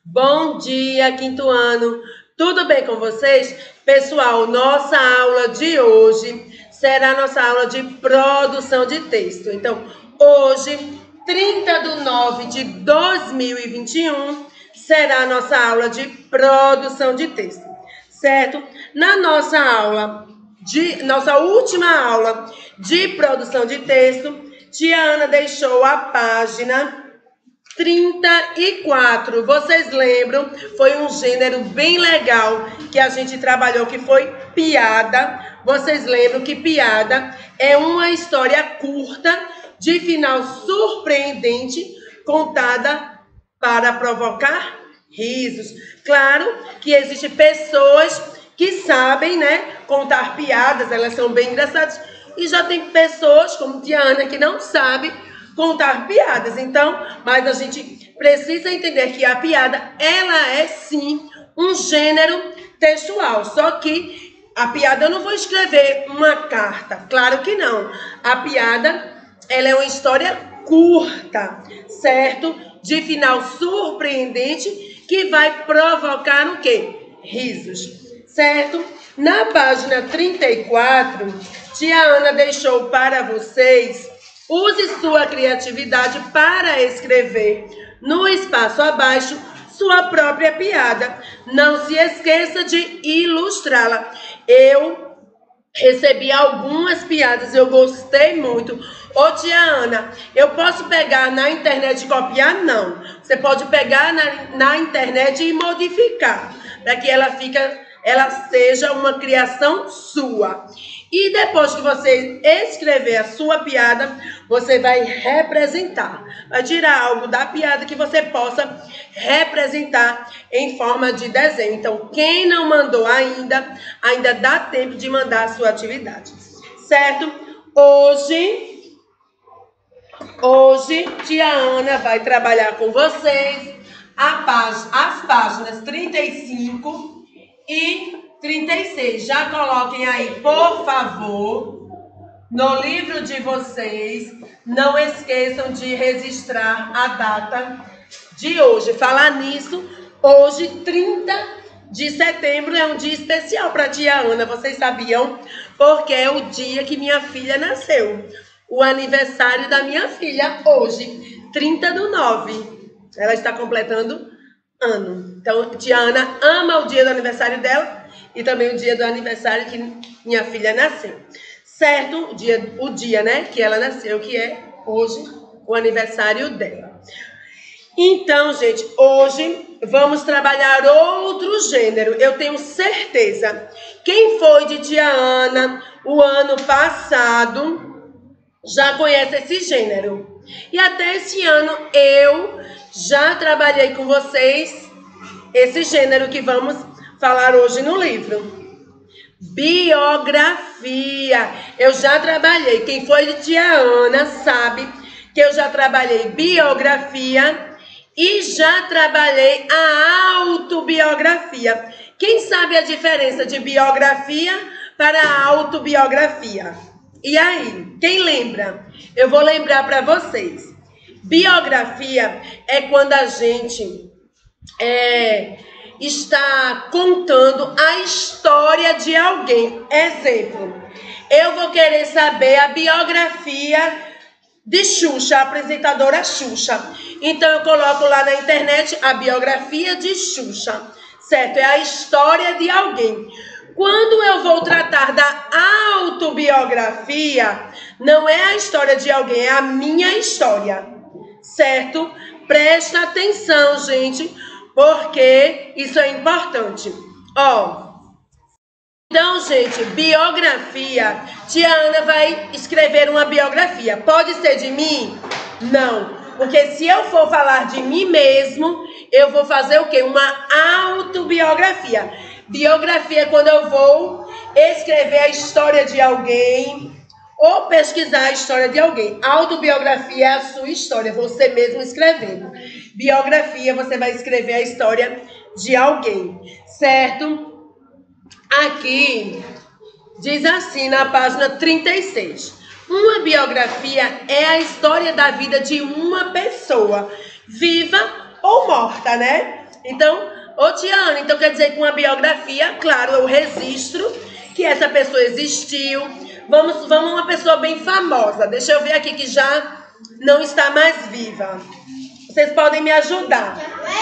Bom dia, quinto ano. Tudo bem com vocês? Pessoal, nossa aula de hoje será a nossa aula de produção de texto. Então, hoje, 30/9/2021, será a nossa aula de produção de texto, certo? Na nossa última aula de produção de texto, tia Ana deixou a página 34. Vocês lembram? Foi um gênero bem legal que a gente trabalhou, que foi piada. Vocês lembram que piada é uma história curta, de final surpreendente, contada para provocar risos. Claro que existem pessoas que sabem, né, contar piadas, elas são bem engraçadas. E já tem pessoas, como tia Ana, que não sabe contar piadas. Então, mas a gente precisa entender que a piada, ela é sim um gênero textual. Só que a piada, eu não vou escrever uma carta, claro que não. A piada, ela é uma história curta, certo? De final surpreendente, que vai provocar o quê? Risos, certo? Na página 34, tia Ana deixou para vocês: use sua criatividade para escrever no espaço abaixo sua própria piada. Não se esqueça de ilustrá-la. Eu recebi algumas piadas, eu gostei muito. Ô, tia Ana, eu posso pegar na internet e copiar? Não. Você pode pegar na internet e modificar, para que ela seja uma criação sua. E depois que você escrever a sua piada, você vai representar. Vai tirar algo da piada que você possa representar em forma de desenho. Então, quem não mandou ainda dá tempo de mandar a sua atividade. Certo? Hoje, tia Ana vai trabalhar com vocês as páginas 35 e 36. Já coloquem aí, por favor, no livro de vocês. Não esqueçam de registrar a data de hoje. Falar nisso, hoje, 30 de setembro, é um dia especial para tia Ana. Vocês sabiam? Porque é o dia que minha filha nasceu. O aniversário da minha filha hoje, 30/9. Ela está completando ano. Então, tia Ana ama o dia do aniversário dela e também o dia do aniversário que minha filha nasceu. Certo? O dia, né, que ela nasceu, que é hoje o aniversário dela. Então, gente, hoje vamos trabalhar outro gênero. Eu tenho certeza. Quem foi de tia Ana o ano passado já conhece esse gênero. E até esse ano eu já trabalhei com vocês esse gênero que vamos falar hoje no livro. Biografia. Eu já trabalhei. Quem foi de tia Ana sabe que eu já trabalhei biografia e já trabalhei a autobiografia. Quem sabe a diferença de biografia para autobiografia? E aí, quem lembra? Eu vou lembrar para vocês. Biografia é quando a gente está contando a história de alguém. Exemplo, eu vou querer saber a biografia de Xuxa, a apresentadora Xuxa. Então, eu coloco lá na internet a biografia de Xuxa, certo? É a história de alguém. Quando eu vou tratar da autobiografia, não é a história de alguém, é a minha história, certo? Presta atenção, gente, porque isso é importante. Então, gente, biografia. Tia Ana vai escrever uma biografia. Pode ser de mim? Não. Porque se eu for falar de mim mesmo, eu vou fazer o quê? Uma autobiografia. Biografia é quando eu vou escrever a história de alguém ou pesquisar a história de alguém. Autobiografia é a sua história, você mesmo escrevendo. Biografia, você vai escrever a história de alguém, certo? Aqui diz assim na página 36. Uma biografia é a história da vida de uma pessoa, viva ou morta, né? Então, ô Tiana, então quer dizer que uma biografia, claro, é o registro que essa pessoa existiu. Vamos uma pessoa bem famosa. Deixa eu ver aqui que já não está mais viva. Vocês podem me ajudar.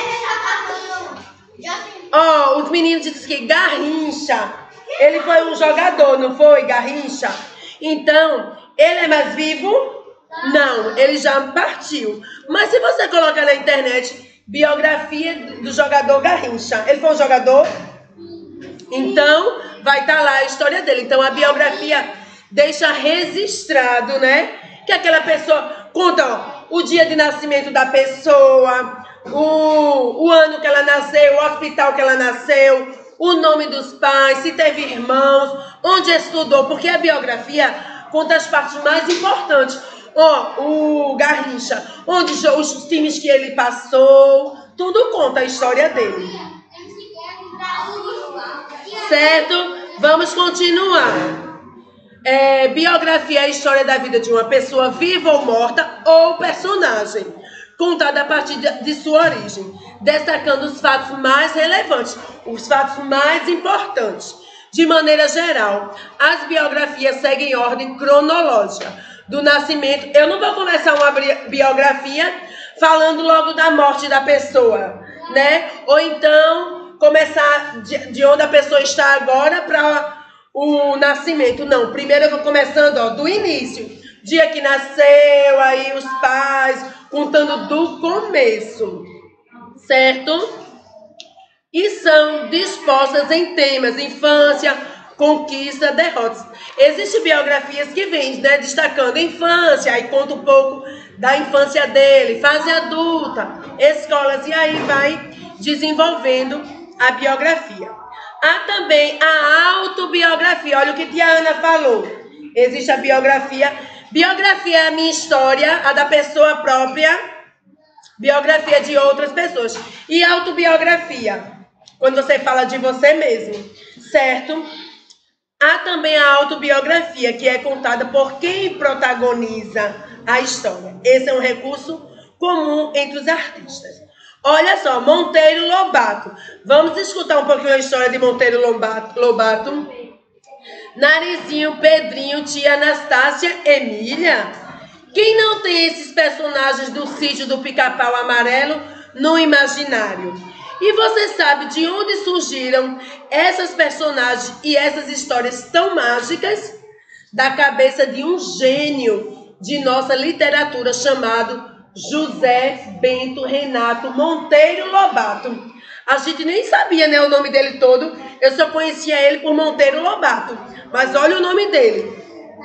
Ó, os meninos dizem que Garrincha, ele foi um jogador, não foi, Garrincha? Então, ele é mais vivo? Não, ele já partiu. Mas se você colocar na internet biografia do jogador Garrincha, ele foi um jogador? Então, vai estar lá a história dele. Então, a biografia deixa registrado, né? Que aquela pessoa conta, ó, o dia de nascimento da pessoa, o ano que ela nasceu, o hospital que ela nasceu, o nome dos pais, se teve irmãos, onde estudou, porque a biografia conta as partes mais importantes. Ó, o Garrincha, onde os times que ele passou, tudo conta a história dele. Certo? Vamos continuar. Biografia é a história da vida de uma pessoa viva ou morta ou personagem, contada a partir de sua origem, destacando os fatos mais relevantes, os fatos mais importantes. De maneira geral, as biografias seguem ordem cronológica do nascimento. Eu não vou começar uma biografia falando logo da morte da pessoa, né? Ou então começar de onde a pessoa está agora para o nascimento. Não, primeiro eu vou começando, ó, do início. Dia que nasceu, aí os pais, contando do começo, certo? E são dispostas em temas, infância, conquista, derrotas. Existem biografias que vêm, né, destacando a infância, aí conta um pouco da infância dele, fase adulta, escolas, e aí vai desenvolvendo a biografia. Há também a autobiografia. Olha o que tia Ana falou. Existe a biografia. Biografia é a minha história, a da pessoa própria. Biografia de outras pessoas. E autobiografia, quando você fala de você mesmo, certo? Há também a autobiografia, que é contada por quem protagoniza a história. Esse é um recurso comum entre os artistas. Olha só, Monteiro Lobato. Vamos escutar um pouquinho a história de Monteiro Lobato. Narizinho, Pedrinho, tia Anastácia, Emília. Quem não tem esses personagens do sítio do Pica-Pau Amarelo no imaginário? E você sabe de onde surgiram essas personagens e essas histórias tão mágicas? Da cabeça de um gênio de nossa literatura chamado José Bento Renato Monteiro Lobato. A gente nem sabia, né, o nome dele todo. Eu só conhecia ele por Monteiro Lobato. Mas olha o nome dele.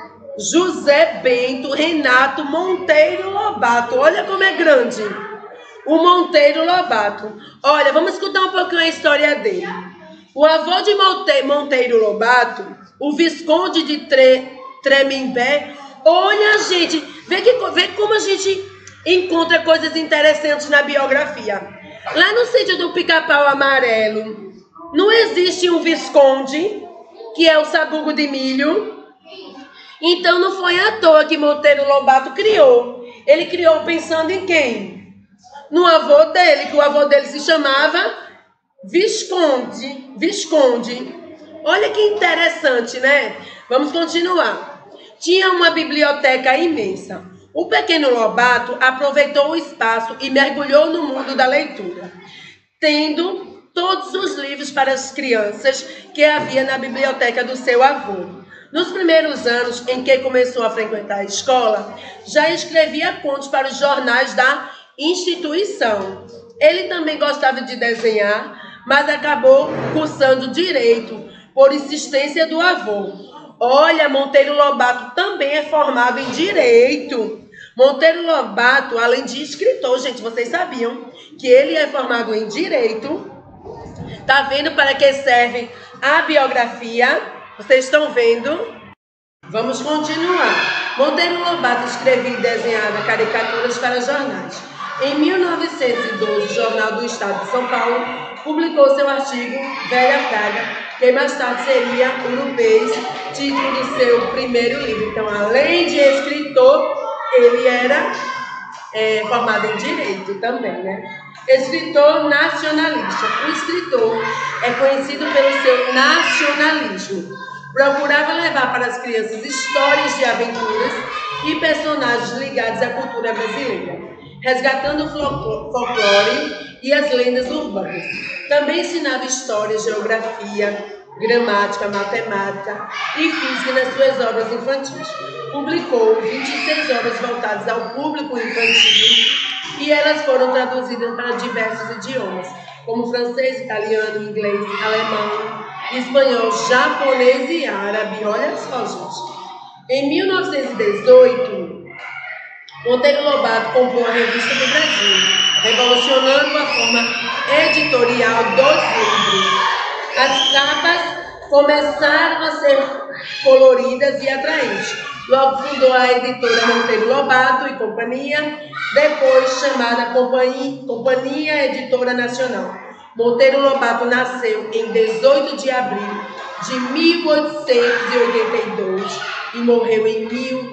José Bento Renato Monteiro Lobato. Olha como é grande. O Monteiro Lobato. Olha, vamos escutar um pouquinho a história dele. O avô de Monteiro Lobato, o Visconde de Tremembé. Olha, gente, vê como a gente encontra coisas interessantes na biografia. Lá no sítio do Pica-Pau Amarelo, não existe um Visconde, que é o Sabugo de Milho. Então não foi à toa que Monteiro Lobato criou. Ele criou pensando em quem? No avô dele, que o avô dele se chamava Visconde. Olha que interessante, né? Vamos continuar. Tinha uma biblioteca imensa. O pequeno Lobato aproveitou o espaço e mergulhou no mundo da leitura, tendo todos os livros para as crianças que havia na biblioteca do seu avô. Nos primeiros anos em que começou a frequentar a escola, já escrevia contos para os jornais da instituição. Ele também gostava de desenhar, mas acabou cursando direito por insistência do avô. Olha, Monteiro Lobato também é formado em direito. Monteiro Lobato, além de escritor, gente, vocês sabiam que ele é formado em direito? Tá vendo para que serve a biografia? Vocês estão vendo? Vamos continuar. Monteiro Lobato escrevia e desenhava caricaturas para jornais. Em 1912, o Jornal do Estado de São Paulo publicou seu artigo Velha Praga, que mais tarde seria Urupês, título do seu primeiro livro. Então, além de escritor, ele era formado em direito também, né? Escritor nacionalista. O escritor é conhecido pelo seu nacionalismo. Procurava levar para as crianças histórias de aventuras e personagens ligados à cultura brasileira, resgatando o folclore e as lendas urbanas. Também ensinava história, geografia, gramática, matemática e física nas suas obras infantis. Publicou 26 obras voltadas ao público infantil e elas foram traduzidas para diversos idiomas, como francês, italiano, inglês, alemão, espanhol, japonês e árabe. Olha só, gente. Em 1918, Monteiro Lobato comprou a Revista do Brasil, revolucionando a forma editorial dos livros. As capas começaram a ser coloridas e atraentes. Logo fundou a editora Monteiro Lobato e Companhia, depois chamada Companhia Editora Nacional. Monteiro Lobato nasceu em 18 de abril de 1882 e morreu em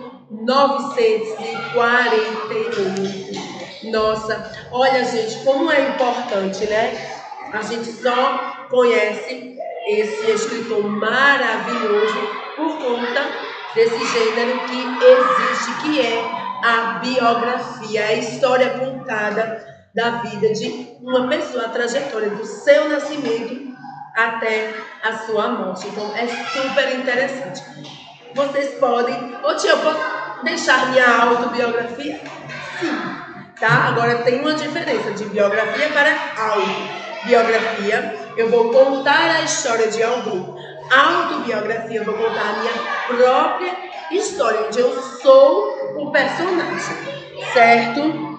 1948. Nossa, olha, gente, como é importante, né? A gente só conhece esse escritor maravilhoso por conta desse gênero que existe, que é a biografia, a história contada da vida de uma pessoa, a trajetória do seu nascimento até a sua morte. Então, é super interessante. Vocês podem... Ô tia, eu posso deixar minha autobiografia? Sim, tá? Agora tem uma diferença de biografia para autobiografia. Eu vou contar a história de alguém. Autobiografia, eu vou contar a minha própria história, onde eu sou o personagem, certo?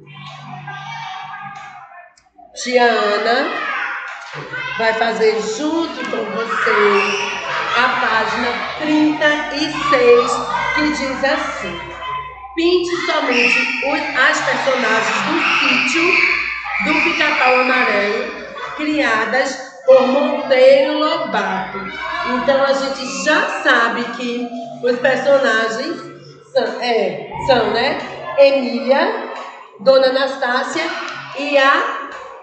Tia Ana vai fazer junto com vocês a página 36, que diz assim: pinte somente as personagens do sítio do Pica-Pau Amarelo, criadas por Monteiro Lobato. Então a gente já sabe que os personagens são, né? Emília, Dona Anastácia e a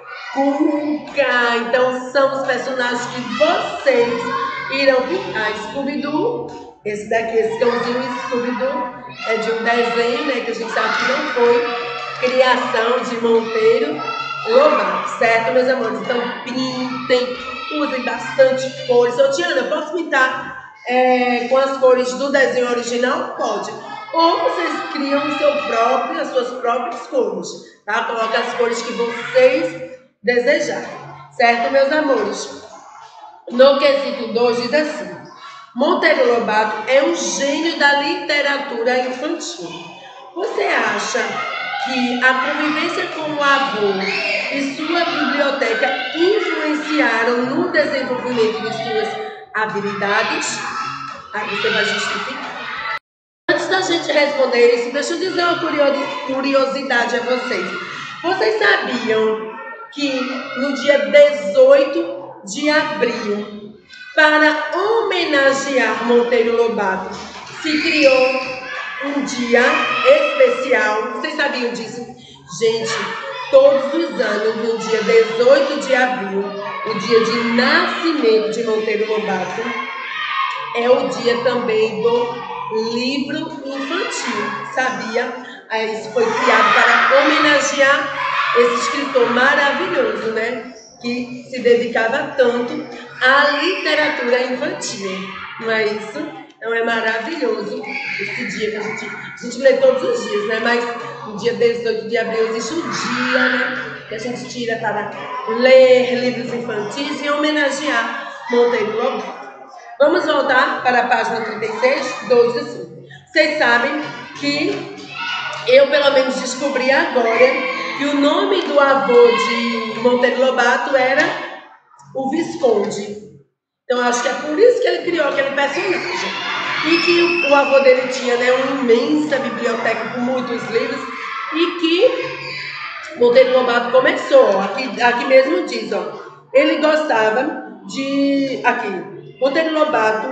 Cuca. Então são os personagens que vocês irão pintar. Scooby-Doo, esse daqui, esse cãozinho Scooby-Doo, é de um desenho, né? Que a gente sabe que não foi criação de Monteiro Lobato, certo, meus amores? Então pintem, usem bastante cores. Ô Tiana, posso pintar com as cores do desenho original? Pode. Ou vocês criam as suas próprias cores, tá? Coloca as cores que vocês desejarem, certo, meus amores? No quesito 2 diz assim: Monteiro Lobato é um gênio da literatura infantil. Você acha que a convivência com o avô e sua biblioteca influenciaram no desenvolvimento de suas habilidades? Aí você vai justificar. Antes da gente responder isso, deixa eu dizer uma curiosidade a vocês. Vocês sabiam que no dia 18 de abril, para homenagear Monteiro Lobato, se criou um dia especial? Vocês sabiam disso? Gente, todos os anos, no dia 18 de abril, o dia de nascimento de Monteiro Lobato, é o dia também do livro infantil, sabia? Isso foi criado para homenagear esse escritor maravilhoso, né? Que se dedicava tanto à literatura infantil, não é isso? Então é maravilhoso esse dia que a gente lê todos os dias, né? Mas no dia 18 de abril existe um dia, né? Que a gente tira para ler livros infantis e homenagear Monteiro Lobato. Vamos voltar para a página 36, 12 assim. Vocês sabem que eu pelo menos descobri agora que o nome do avô de Monteiro Lobato era o Visconde. Então acho que é por isso que ele criou aquele personagem. E que o avô dele tinha, né, uma imensa biblioteca com muitos livros. E que Monteiro Lobato começou, ó, aqui mesmo diz, ó, ele gostava de... Aqui, Monteiro Lobato,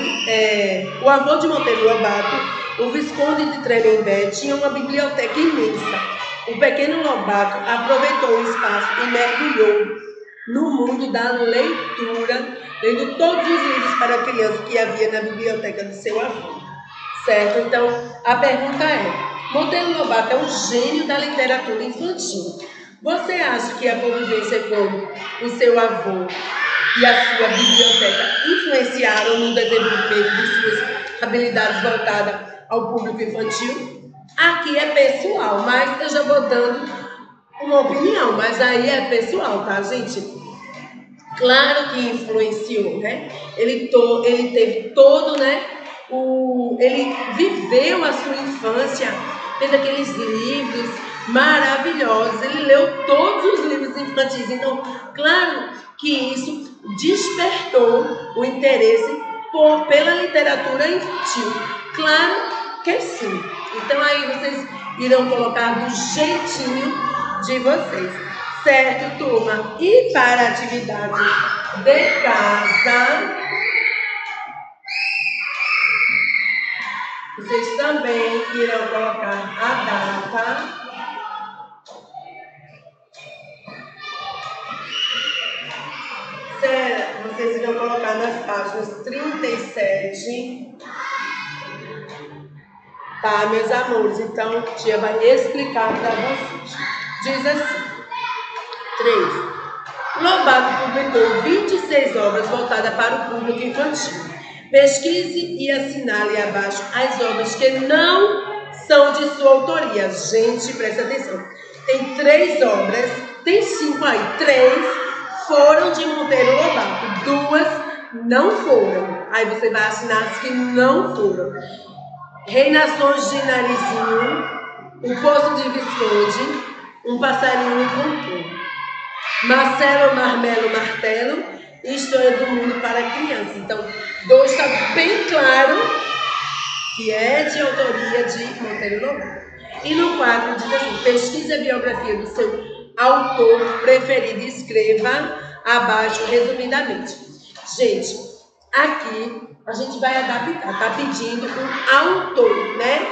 o avô de Monteiro Lobato, o Visconde de Tremembé, tinha uma biblioteca imensa, O pequeno Lobato aproveitou o espaço e mergulhou no mundo da leitura, lendo todos os livros para criança que havia na biblioteca do seu avô. Certo? Então, a pergunta é: Monteiro Lobato é um gênio da literatura infantil. Você acha que a convivência com o seu avô e a sua biblioteca influenciaram no desenvolvimento de suas habilidades voltadas ao público infantil? Aqui é pessoal, mas eu já vou dando uma opinião, mas aí é pessoal, tá, gente? Claro que influenciou, né? Ele teve todo, né? Ele viveu a sua infância, fez aqueles livros maravilhosos, ele leu todos os livros infantis, então, claro que isso despertou o interesse pela literatura infantil. Claro que sim. Então aí vocês irão colocar do jeitinho de vocês. Certo, turma? E para a atividade de casa, vocês também irão colocar a data. Certo, vocês irão colocar nas páginas 37. Tá, meus amores? Então, a tia vai explicar para vocês. Diz assim: 3. Lobato publicou 26 obras voltadas para o público infantil. Pesquise e assinale abaixo as obras que não são de sua autoria. Gente, presta atenção. Tem 3 obras, tem 5 aí. 3 foram de Monteiro Lobato, 2 não foram. Aí você vai assinar as que não foram. Reinações de Narizinho, O Poço de Visconde, Um Passarinho no Contorno. Marcelo Marmelo Martelo e História do Mundo para Crianças. Então, 2 está bem claro que é de autoria de Monteiro Lobato. E no 4 diz assim: pesquise a biografia do seu autor preferido e escreva abaixo resumidamente. Gente, aqui a gente vai adaptar, tá pedindo um autor, né?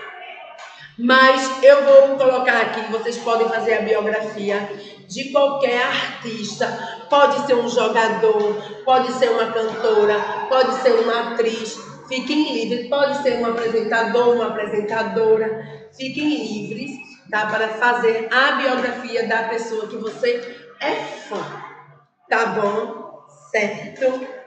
Mas eu vou colocar aqui, vocês podem fazer a biografia de qualquer artista. Pode ser um jogador, pode ser uma cantora, pode ser uma atriz. Fiquem livres, pode ser um apresentador, uma apresentadora. Fiquem livres, tá? Para fazer a biografia da pessoa que você é fã. Tá bom? Certo?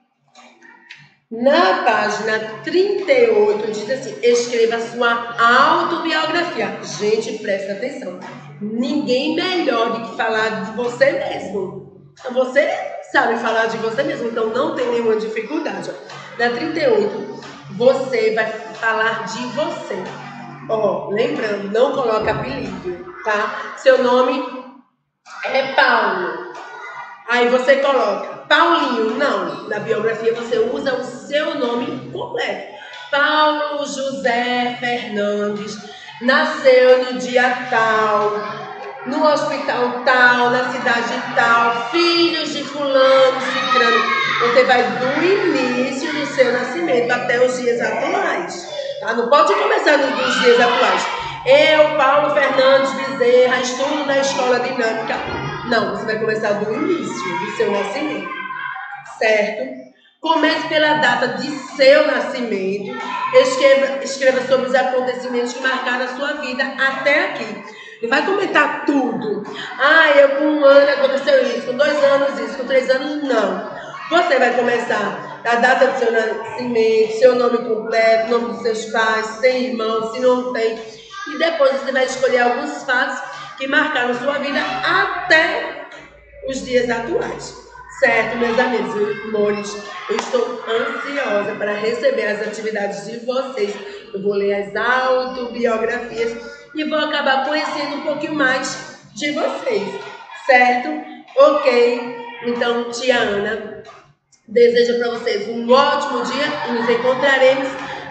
Na página 38 diz assim: escreva sua autobiografia. Gente, presta atenção. Ninguém melhor do que falar de você mesmo. Então, você sabe falar de você mesmo, então não tem nenhuma dificuldade. Na 38, você vai falar de você. Ó, lembrando, não coloca apelido, tá? Seu nome é Paulo. Aí você coloca Paulinho. Não, na biografia você usa o seu nome completo. Paulo José Fernandes nasceu no dia tal, no hospital tal, na cidade tal, filhos de fulano, cicrano. Você vai do início do seu nascimento até os dias atuais. Tá? Não pode começar nos dias atuais. Eu, Paulo Fernandes Bezerra, estudo na escola dinâmica. Não, você vai começar do início do seu nascimento, certo? Comece pela data de seu nascimento. Escreva sobre os acontecimentos que marcaram a sua vida até aqui. Não vai comentar tudo. Eu com 1 ano aconteceu isso, com 2 anos isso, com 3 anos não. Você vai começar da data do seu nascimento, seu nome completo, nome dos seus pais, se tem irmão, se não tem. E depois você vai escolher alguns fatos que marcaram sua vida até os dias atuais. Certo, meus amores? Eu estou ansiosa para receber as atividades de vocês. Eu vou ler as autobiografias e vou acabar conhecendo um pouquinho mais de vocês. Certo? Ok? Então, tia Ana desejo para vocês um ótimo dia e nos encontraremos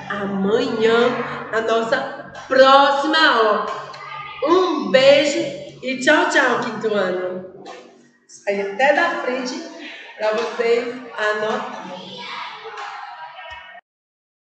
amanhã na nossa próxima aula. Um beijo e tchau, tchau, quinto ano. Sai até da frente para vocês anotarem.